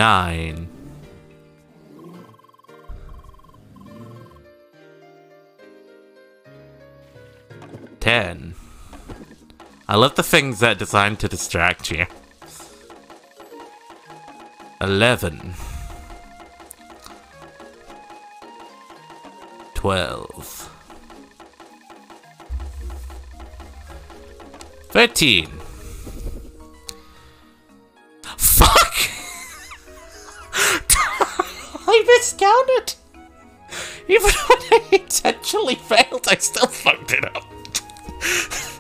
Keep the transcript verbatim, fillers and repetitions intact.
Nine. Ten. I love the things that are designed to distract you. Eleven. Twelve. Thirteen. Fuck! I miscounted! Even when I intentionally failed, I still fucked it up.